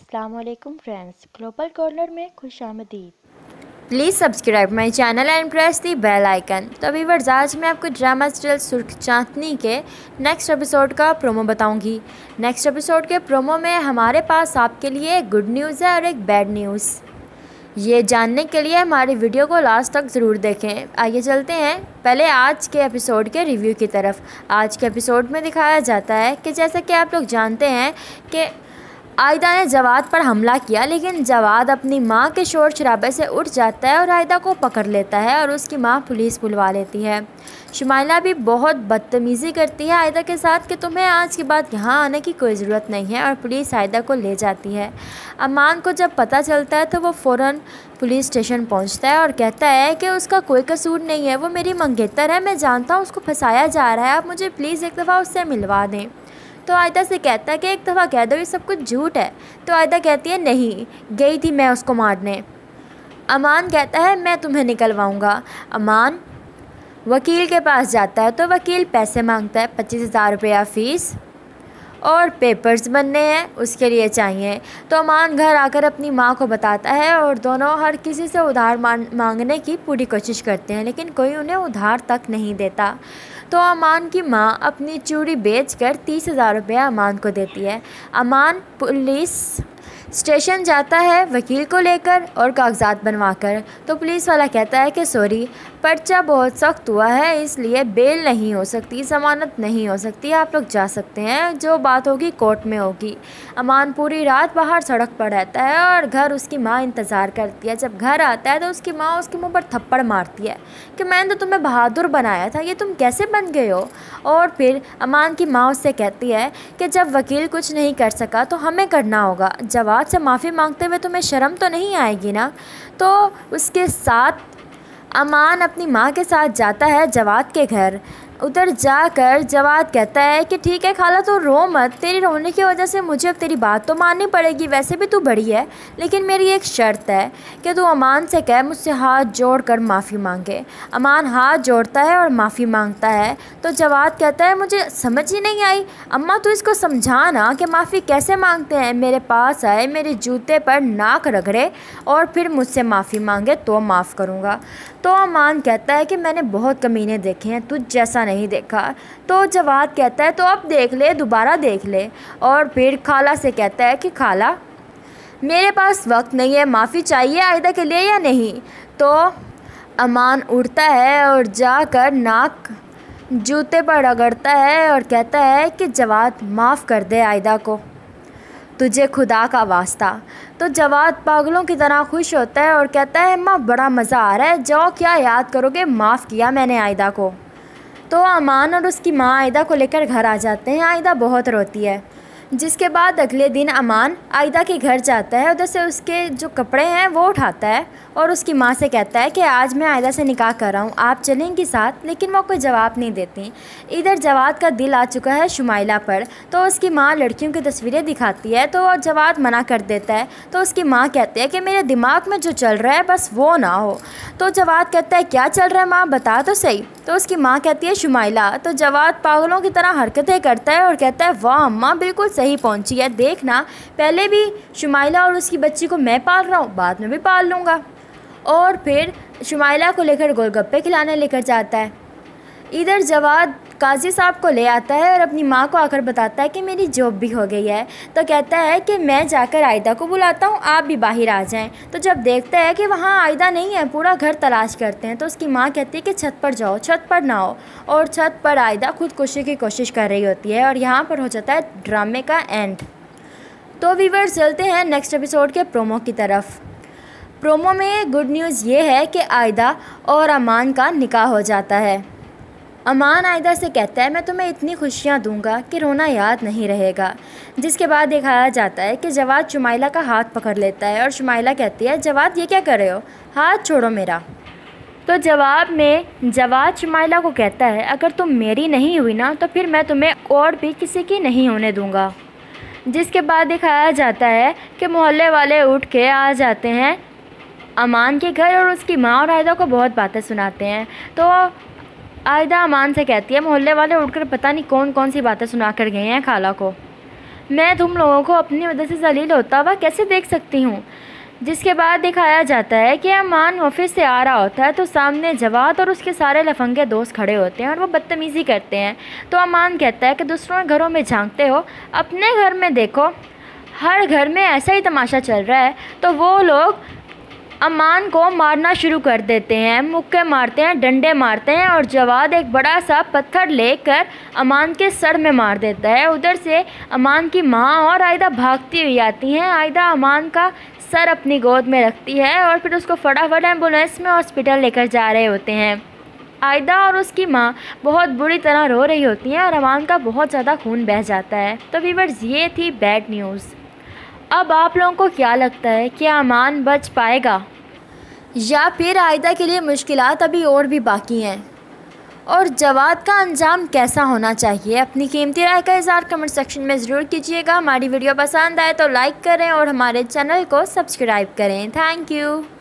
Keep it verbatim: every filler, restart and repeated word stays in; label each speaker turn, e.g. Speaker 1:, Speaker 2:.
Speaker 1: अस्सलाम वालेकुम friends, global corner में खुशामदीद।
Speaker 2: Please subscribe my channel and press the bell icon. तो व्यूअर्स, आज मैं आपको ड्रामा सीरियल सुर्ख चांदनी के नेक्स्ट एपिसोड का प्रोमो बताऊंगी। नेक्स्ट एपिसोड के प्रोमो में हमारे पास आपके लिए एक गुड न्यूज़ है और एक बैड न्यूज़। ये जानने के लिए हमारी वीडियो को लास्ट तक ज़रूर देखें। आइए चलते हैं पहले आज के एपिसोड के रिव्यू की तरफ। आज के एपिसोड में दिखाया जाता है कि जैसा कि आप लोग जानते हैं कि आयदा ने जवाद पर हमला किया, लेकिन जवाद अपनी माँ के शोर शराबे से उठ जाता है और आयदा को पकड़ लेता है और उसकी माँ पुलिस बुलवा लेती है। शुमाइला भी बहुत बदतमीज़ी करती है आयदा के साथ कि तुम्हें आज के बाद यहाँ आने की कोई ज़रूरत नहीं है, और पुलिस आयदा को ले जाती है। अमान को जब पता चलता है तो वो फ़ौरन पुलिस स्टेशन पहुंचता है और कहता है कि उसका कोई कसूर नहीं है, वो मेरी मंगेतर है, मैं जानता हूँ उसको फंसाया जा रहा है, आप मुझे प्लीज़ एक दफ़ा उससे मिलवा दें। तो आयदा से कहता है कि एक दफ़ा कह दो ये सब कुछ झूठ है। तो आयदा कहती है नहीं, गई थी मैं उसको मारने। अमान कहता है मैं तुम्हें निकलवाऊंगा। अमान वकील के पास जाता है तो वकील पैसे मांगता है, पच्चीस हज़ार रुपया फ़ीस और पेपर्स बनने हैं उसके लिए चाहिए। तो अमान घर आकर अपनी माँ को बताता है और दोनों हर किसी से उधार मांगने की पूरी कोशिश करते हैं, लेकिन कोई उन्हें उधार तक नहीं देता। तो अमान की माँ अपनी चूड़ी बेचकर तीस हज़ार रुपया अमान को देती है। अमान पुलिस स्टेशन जाता है वकील को लेकर और कागजात बनवाकर। तो पुलिस वाला कहता है कि सॉरी, पर्चा बहुत सख्त हुआ है इसलिए बेल नहीं हो सकती, ज़मानत नहीं हो सकती, आप लोग जा सकते हैं, जो बात होगी कोर्ट में होगी। अमान पूरी रात बाहर सड़क पर रहता है और घर उसकी माँ इंतज़ार करती है। जब घर आता है तो उसकी माँ उसके मुंह पर थप्पड़ मारती है कि मैंने तो तुम्हें बहादुर बनाया था, ये तुम कैसे बन गए हो। और फिर अमान की माँ उससे कहती है कि जब वकील कुछ नहीं कर सका तो हमें करना होगा, जवाद से माफ़ी मांगते हुए तुम्हें शर्म तो नहीं आएगी ना। तो उसके साथ अमान अपनी माँ के साथ जाता है जवाद के घर। उधर जाकर जवाद कहता है कि ठीक है खाला, तो रो मत, तेरी रोने की वजह से मुझे अब तेरी बात तो माननी पड़ेगी, वैसे भी तू बड़ी है, लेकिन मेरी एक शर्त है कि तू अमान से कह मुझसे हाथ जोड़कर माफ़ी मांगे। अमान हाथ जोड़ता है और माफ़ी मांगता है। तो जवाद कहता है मुझे समझ ही नहीं आई, अम्मा तू इसको समझा ना कि माफ़ी कैसे मांगते हैं। मेरे पास आए, मेरे जूते पर नाक रगड़े और फिर मुझसे माफ़ी मांगे तो माफ़ करूँगा। तो अमान कहता है कि मैंने बहुत कमीने देखे हैं, तुझ जैसा नहीं देखा। तो जवाद कहता है तो अब देख ले, दोबारा देख ले। और फिर खाला से कहता है कि खाला मेरे पास वक्त नहीं है, माफ़ी चाहिए आयदा के लिए या नहीं। तो अमान उठता है और जाकर नाक जूते पर रगड़ता है और कहता है कि जवाद माफ़ कर दे आयदा को, तुझे खुदा का वास्ता। तो जवाद पागलों की तरह खुश होता है और कहता है अम्मा बड़ा मज़ा आ रहा है, जाओ क्या याद करोगे, माफ़ किया मैंने आयदा को। तो अमान और उसकी माँ आयदा को लेकर घर आ जाते हैं। आयदा बहुत रोती है, जिसके बाद अगले दिन अमान आयदा के घर जाता है। उधर से उसके जो कपड़े हैं वो उठाता है और उसकी माँ से कहता है कि आज मैं आयदा से निकाह कर रहा हूँ, आप चलेंगी साथ, लेकिन वो कोई जवाब नहीं देती। इधर जवाद का दिल आ चुका है शुमाइला पर, तो उसकी माँ लड़कियों की तस्वीरें दिखाती है तो जवाद मना कर देता है। तो उसकी माँ कहती है कि मेरे दिमाग में जो चल रहा है बस वो ना हो। तो जवाद कहता है क्या चल रहा है माँ, बता तो सही। तो उसकी माँ कहती है शुमाइला। तो जवाद पागलों की तरह हरकतें करता है और कहता है वाह अम्मा बिल्कुल सही पहुंची है, देखना पहले भी शुमाइला और उसकी बच्ची को मैं पाल रहा हूँ, बाद में भी पाल लूँगा। और फिर शुमाइला को लेकर गोलगप्पे खिलाने लेकर जाता है। इधर जवाद काजी साहब को ले आता है और अपनी माँ को आकर बताता है कि मेरी जॉब भी हो गई है। तो कहता है कि मैं जाकर आयदा को बुलाता हूँ, आप भी बाहर आ जाएं। तो जब देखता है कि वहाँ आयदा नहीं है, पूरा घर तलाश करते हैं, तो उसकी माँ कहती है कि छत पर जाओ, छत पर ना हो। और छत पर आयदा खुदकुशी की कोशिश कर रही होती है और यहाँ पर हो जाता है ड्रामे का एंड। तो व्यूअर्स चलते हैं नेक्स्ट एपिसोड के प्रोमो की तरफ। प्रोमो में गुड न्यूज़ ये है कि आयदा और अमान का निकाह हो जाता है। अमान आयदा से कहता है मैं तुम्हें इतनी खुशियाँ दूंगा कि रोना याद नहीं रहेगा। जिसके बाद दिखाया जाता है कि जवाद शुमाइला का हाथ पकड़ लेता है और शुमाइला कहती है जवाद ये क्या कर रहे हो, हाथ छोड़ो मेरा। तो जवाब में जवाद शुमाइला को कहता है अगर तुम मेरी नहीं हुई ना तो फिर मैं तुम्हें और भी किसी की नहीं होने दूंगा। जिसके बाद दिखाया जाता है कि मोहल्ले वाले उठ के आ जाते हैं अमान के घर और उसकी माँ और आयदा को बहुत बातें सुनाते हैं। तो आयदा अमान से कहती है मोहल्ले वाले उठकर पता नहीं कौन कौन सी बातें सुना कर गए हैं खाला को। मैं तुम लोगों को अपनी वजह से जलील होता हुआ कैसे देख सकती हूँ। जिसके बाद दिखाया जाता है कि अमान ऑफिस से आ रहा होता है तो सामने जवाद और उसके सारे लफंगे दोस्त खड़े होते हैं और वो बदतमीज़ी करते हैं। तो अमान कहता है कि दूसरों के घरों में झांकते हो, अपने घर में देखो, हर घर में ऐसा ही तमाशा चल रहा है। तो वो लोग अमान को मारना शुरू कर देते हैं, मुक्के मारते हैं, डंडे मारते हैं और जवाद एक बड़ा सा पत्थर लेकर अमान के सर में मार देता है। उधर से अमान की माँ और आयदा भागती हुई आती हैं। आयदा अमान का सर अपनी गोद में रखती है और फिर उसको फटाफट एम्बुलेंस में हॉस्पिटल लेकर जा रहे होते हैं। आयदा और उसकी माँ बहुत बुरी तरह रो रही होती हैं और अमान का बहुत ज़्यादा खून बह जाता है। तो व्यूअर्स, ये थी बैड न्यूज़। अब आप लोगों को क्या लगता है कि अमान बच पाएगा या फिर आयदा के लिए मुश्किलात अभी और भी बाकी हैं, और जवाद का अंजाम कैसा होना चाहिए? अपनी कीमती राय का इज़हार कमेंट सेक्शन में ज़रूर कीजिएगा। हमारी वीडियो पसंद आए तो लाइक करें और हमारे चैनल को सब्सक्राइब करें। Thank you.